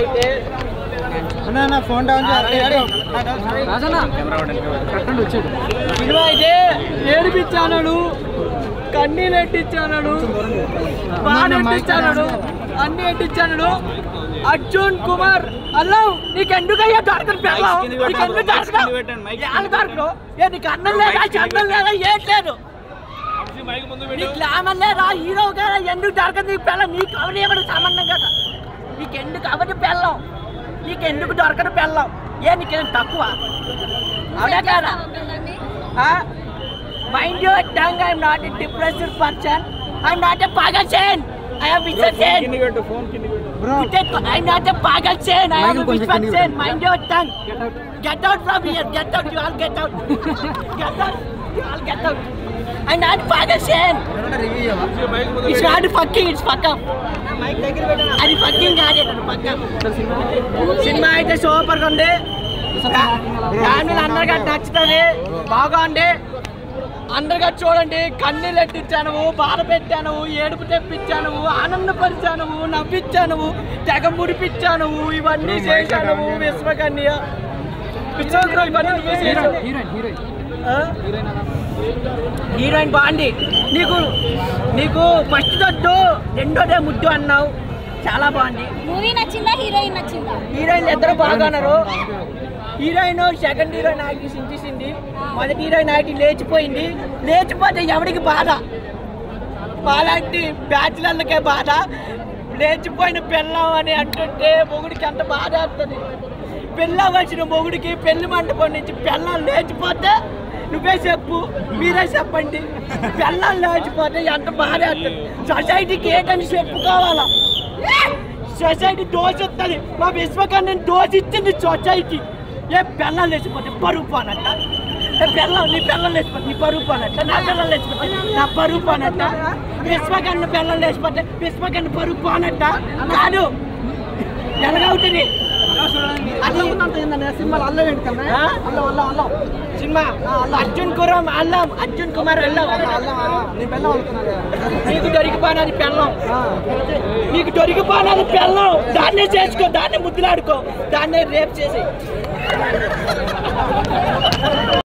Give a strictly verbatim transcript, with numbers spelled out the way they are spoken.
అయితే phone down cinema అయితే ఏడిపించాను, కన్నీళ్ళు ఎట్టించాను, బాగా ఎట్టించాను, అన్ని ఎట్టించాను. అర్జున్ కుమార్ అల్లం నీకెందుకయ్యా దొరకదు పెళ్ళం, నీకెందుకు దొరకదు? నీకు అన్నం లేదా చందం లేదా ఏట్లేదు, నీ గ్లామర్ లేదా హీరో కదా, ఎందుకు దొరకదు నీకు పెళ్ళం? నీకు ఎవరు ఎవరు సంబంధం కదా, నీకెందుకు అవదు పెళ్ళం, నీకెందుకు దొరకదు పెళ్ళం? ఏ నీకేం తక్కువ అవునా కదా? Mind your tongue, I'm not a depressed person, I'm not a పాగల్ sane, I am Vishwan Sen. I am not a pagal Sen. I am Vishwan Sen. Mind your tongue. Get out from here. Get out. You all get out. Get out. You all get out. I am not pagal Sen. It's not fucking. It's fuck up. అది fucking కాదు, fuck up. Cinema అయితే సూపర్గా ఉంది, family అందరికీ నచ్చుతుంది, బాగుంది. అందరిగా చూడండి. కన్నీళ్ళు ఎట్టించాను, బాధ పెట్టాను, ఏడుపు తెప్పించాను, ఆనందపరిచాను, నవ్వించాను, తెగ ముడిపించాను, ఇవన్నీ చేశాను. విశ్వకన్య హీరోయిన్ బాగుంది. నీకు నీకు ఫస్ట్ తొట్టు రెండోదే ముద్దు అన్నావు, చాలా బాగుంది. మూవీ నచ్చిందా, హీరోయిన్ నచ్చిందా? హీరోయిన్ ఇద్దరు బాగున్నారు. హీరోయిన్ సెకండ్ హీరోయిన్ యాక్ట్ సించేసింది, మొదటి హీరోయిన్ యాక్ట్ లేచిపోయింది. లేచిపోతే ఎవరికి బాధ? మాలాంటి బ్యాచులర్లకే బాధ. లేచిపోయిన పెళ్ళం అని అంటుంటే మొగుడికి ఎంత బాధ వస్తుంది. పెళ్ళం వచ్చిన మొగుడికి పెళ్లి మంటపం నుంచి పెళ్ళం లేచిపోతే నువ్వే చెప్పు, మీరే చెప్పండి. పెళ్ళం లేచిపోతే ఎంత బాధ వస్తుంది. సొసైటీకి ఏంటని చెప్పుకోవాలా? సొసైటీ దోష వస్తుంది. మా విశ్వకన్యని దోష ఇచ్చింది సొసైటీ. ఏ పెళ్ళం లేచిపోతే పరుగు పోనట్ట, పెళ్ళం నీ పెళ్ళం లేచిపోతే నీ పరుగు పోనట్ట, నా పిల్లలు లేచిపోతే నా పరుగు పోనట్ట, విశ్వకన్య పెళ్ళం లేచిపోతే విశ్వకన్య పరుగు పోనట్ట కాదు. ఎలాగవుతుంది సినిమాలు? అల్లం ఏంటన్నా? అల్లం అల్లం అల్లం సినిమా అర్జున్ కుమార్ అల్లం అర్జున్ కుమార్ అల్లం. నీకు దొరికిపోయినది పెళ్ళం, నీకు దొరికిపోయినది పెళ్ళం. దాన్నే చేసుకో, దాన్నే ముద్దులాడుకో, దాన్నే రేప్ చేసి